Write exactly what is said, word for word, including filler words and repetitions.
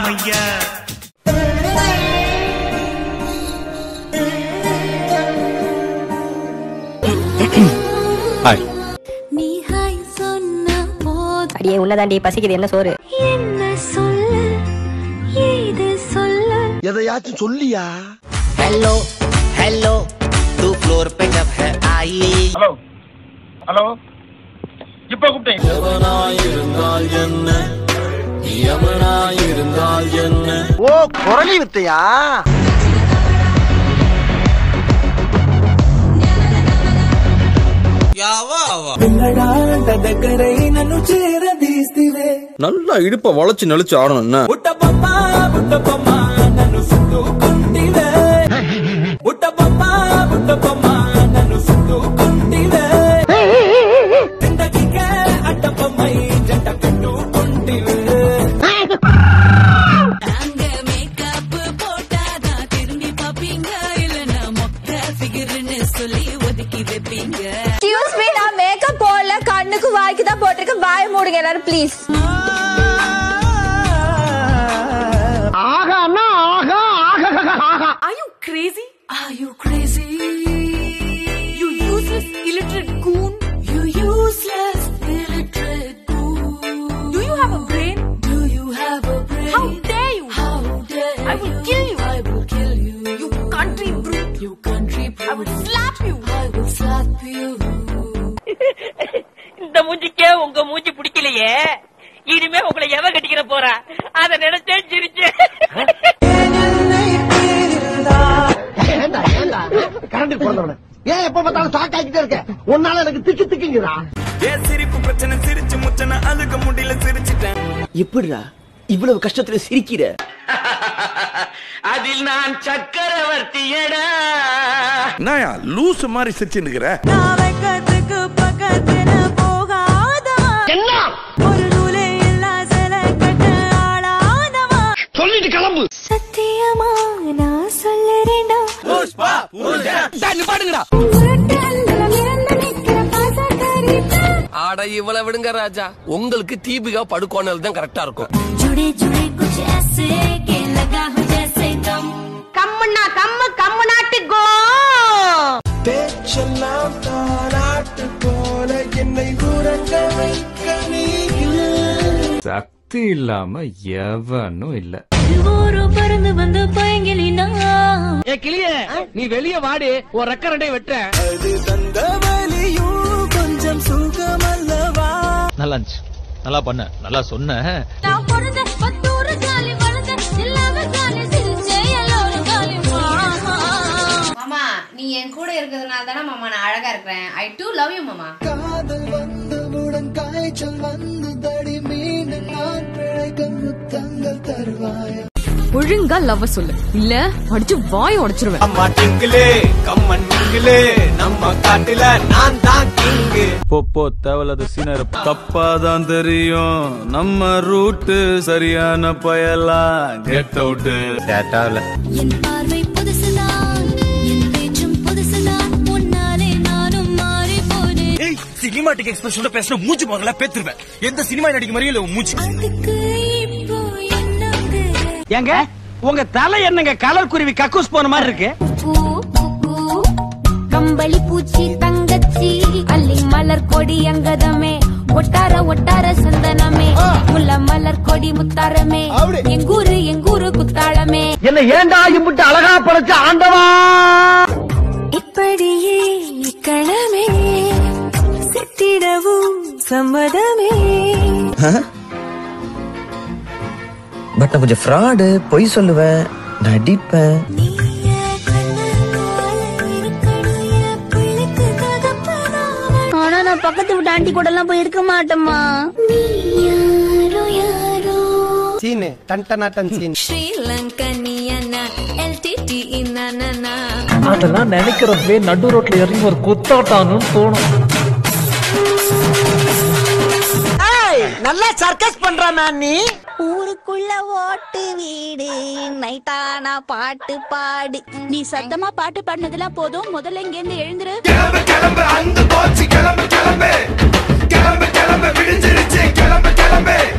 ராமையா. நீ ஹாய் சொன்ன போது அடியே உள்ளதாண்டி பசிக்குது, என்ன சோறு? என்ன சொல்ல ஏது சொல்ல எதையாச்சும் சொல்லியா? हेलो हेलो तू फ्लोर पे कब है आई? हेलो हेलो இப்ப கூப்பிட்டேன். எவனாயிருந்தால் என்ன யமனாயிருந்தால் என்ன? ஓ குரலி வித்தையா? நல்லா இடுப்ப வளைச்சு நெளிச்சு ஆடணும். கண்ணுக்கு வாய்க்கு தான் போட்டிருக்க, வாய் மூடுங்க எல்லாரும் ப்ளீஸ். ஆகா அண்ணா ஆகா ஆகா ஆகா. Are you crazy? Are you crazy? You useless illiterate goon. You useless illiterate goon. Do you have a brain? Do you have a brain? How dare you? How dare you? I will kill you. I will kill you. You country brute. You country brute. I will slap you. I will slap you. இந்த மூஞ்சிக்கே உங்க மூஞ்சி பிடிக்கலையே, இனிமே உங்களை எவ கட்டிக்கிற போறா அத நினைச்சே சிரிச்சு. கரண்ட் போறவன ஏன் எப்ப பார்த்தாலும் சாக்காக்கிட்டே இருக்க? உன்னால எனக்கு திக்கு திக்குங்கடா. ஏன் சிரிப்பு பிரச்சனை சிரிச்சு முச்சன அழுக முடியல சிரிச்சிட்டேன். எப்படிடா இவ்வளவு கஷ்டத்துல சிரிக்கிற? அதில் நான் சக்கரவர்த்தியடா. என்னயா லூசு மாதிரி சிரிச்சு நிக்கிற? நாளைக்கு பக்கத்துல போகாதா என்ன ஒரு நூலே இல்ல சில கட்ட ஆளாதவா சொல்லிட்டு கிளம்பு. சத்தியமா நான் சொல்லுறேன்டா. புஷ்பா பூஜா தண்ணி பாடுங்கடா. ஆட இவ்வளவு விடுங்க ராஜா, உங்களுக்கு தீபிகா படுகோணல் தான் கரெக்டா இருக்கும். जुड़े जुड़े कुछ ऐसे के लगा हो जैसे दम कम्मना कम कम नाट गो பேச்செல்லாம் தாராட்டு போல என்னை உறங்க வைக்க நீ சக்தி இல்லாம எவனும் இல்ல. ஒரு பறந்து வந்து பயங்கலினா ஏ கிளியே, நீ வெளிய வாடி, ஒரு ரெக்கரண்டை வெட்ட. அது தந்த வலியும் கொஞ்சம் சுகமல்லவா. நல்லா இருந்துச்சு, நல்லா பண்ண, நல்லா சொன்ன. நான் பொறந்த பத்தூறு காலி வளர்ந்த எல்லாமே காலி சிரிச்சே எல்லாரும் காலி மாமா. மாமா நீ என் கூட இருக்கிறதுனால தானே மாமா நான் அழகா இருக்கிறேன். ஐ டூ லவ் யூ மாமா. காதல் வந்தவுடன் காய்ச்சல் வந்து தடி மீண்டும் நான் பிழைக்க முத்தங்கள் தருவாய். ஒழுங்கா லவ் சொல்லு, இல்ல அடிச்சு வாய் உடைச்சிருவேன். அம்மா டிங்கிலே கம்மன் டிங்கிலே நம்ம காட்டுல நான் தான் கிங்கு. போப்போ தேவலாத சீனர் தப்பாதான் தெரியும். நம்ம ரூட்டு சரியான பயலா. Get out டேட்டால. என் பார்வை புதுசுதான், என் பேச்சும் புதுசுதான், முன்னாலே நானும் மாறி போனேன். ஏய் சினிமாட்டிக் எக்ஸ்பிரஷனோட பேசுற மூஞ்சி மகளா பேத்துருவேன். எந்த சினிமா நடிக்க மாதிரியே இல்ல மூஞ்சி. அதுக்கு இப்போ என்னங்க ஏங்க உங்க தலை என்னங்க கலர் குருவி கக்கூஸ் போன மாதிரி இருக்கு? பூ பூ கம்பளி பூச்சி தங்கச்சி அல்லி மலர் கொடி அங்கதமே ஒட்டார ஒட்டார சந்தனமே முல்ல மலர் கொடி முத்தாரமே எங்கூரு எங்கூரு குத்தாளமே. என்ன ஏண்டா இம்புட்டு அழகா படைச்ச ஆண்டவா? இப்படியே இக்கணமே செத்திடவும் சம்மதமே. பட் நான் கொஞ்சம் ஃப்ராடு, பொய் சொல்லுவேன், நடிப்பேன். ஆனா நான் பக்கத்து விட்டு ஆண்டி கூட எல்லாம் போய் இருக்க மாட்டேமா. சீனு டன்டனாட்டன் சீன். ஸ்ரீலங்கனியனா எல்டிடி இன்னானா அதெல்லாம் நினைக்கிறப்பவே நடு ரோட்ல இறங்கி ஒரு குத்தாட்டான்னு தோணும். நல்லா சர்க்கஸ் பண்ற மேன் நீ. ஊருக்குள்ள ஓட்டு வீடு நைட்டானா பாட்டு பாடு. நீ சத்தமா பாட்டு பாடினதெல்லாம் போதும், முதல்ல இங்க இருந்து எழுந்துரு. கிளம்பு கிளம்பு அந்த போச்சு கிளம்பு கிளம்பு கிளம்பு கிளம்பு விடிஞ்சிருச்சு கிளம்பு கிளம்பு.